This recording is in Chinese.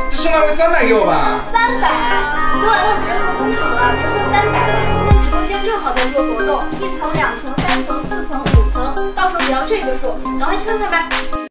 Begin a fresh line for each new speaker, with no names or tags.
这生来回300给我吧。
300？对，他人工工厂了，别说300了，今天直播间正好在做活动，1层2层